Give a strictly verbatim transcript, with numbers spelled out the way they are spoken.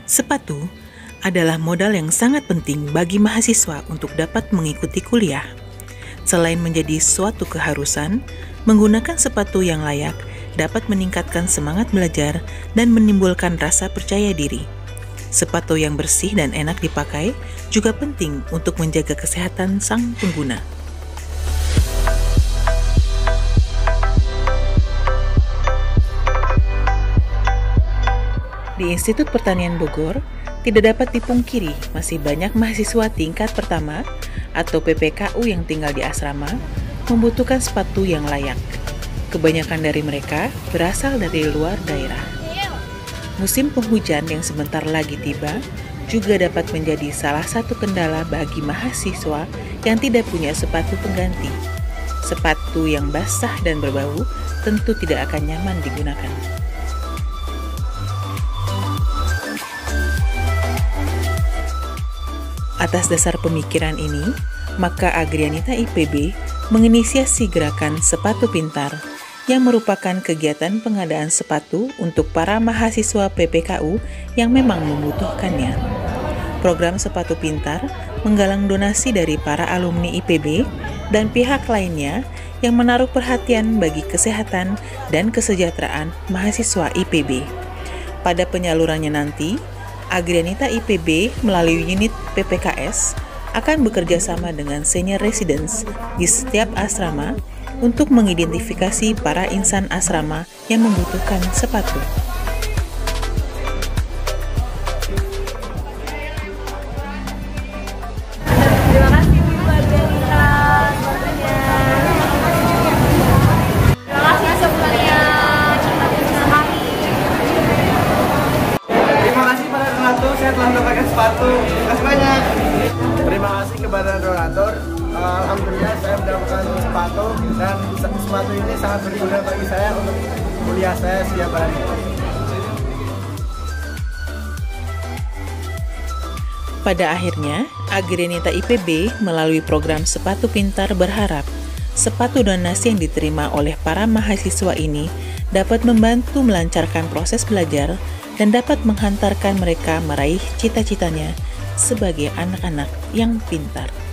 Sepatu adalah modal yang sangat penting bagi mahasiswa untuk dapat mengikuti kuliah. Selain menjadi suatu keharusan, menggunakan sepatu yang layak dapat meningkatkan semangat belajar dan menimbulkan rasa percaya diri. Sepatu yang bersih dan enak dipakai juga penting untuk menjaga kesehatan sang pengguna. Di Institut Pertanian Bogor, tidak dapat dipungkiri masih banyak mahasiswa tingkat pertama atau P P K U yang tinggal di asrama membutuhkan sepatu yang layak. Kebanyakan dari mereka berasal dari luar daerah. Musim penghujan yang sebentar lagi tiba juga dapat menjadi salah satu kendala bagi mahasiswa yang tidak punya sepatu pengganti. Sepatu yang basah dan berbau tentu tidak akan nyaman digunakan. Atas dasar pemikiran ini, maka Agrianita I P B menginisiasi gerakan Sepatu Pintar yang merupakan kegiatan pengadaan sepatu untuk para mahasiswa P P K U yang memang membutuhkannya. Program Sepatu Pintar menggalang donasi dari para alumni I P B dan pihak lainnya yang menaruh perhatian bagi kesehatan dan kesejahteraan mahasiswa I P B. Pada penyalurannya nanti, Agrianita I P B melalui unit P P K S akan bekerja sama dengan senior residence di setiap asrama untuk mengidentifikasi para insan asrama yang membutuhkan sepatu. Terima kasih Bu Agrianita semuanya. Terima kasih semuanya. Terima kasih pada donatur, saya telah mendapatkan sepatu. Terima kasih banyak. Terima kasih kepada donatur. Alhamdulillah saya mendapatkan sepatu dan sepatu ini sangat berguna bagi saya untuk kuliah saya setiap hari. Pada akhirnya, Agrianita I P B melalui program Sepatu Pintar berharap sepatu donasi yang diterima oleh para mahasiswa ini dapat membantu melancarkan proses belajar dan dapat menghantarkan mereka meraih cita-citanya sebagai anak-anak yang pintar.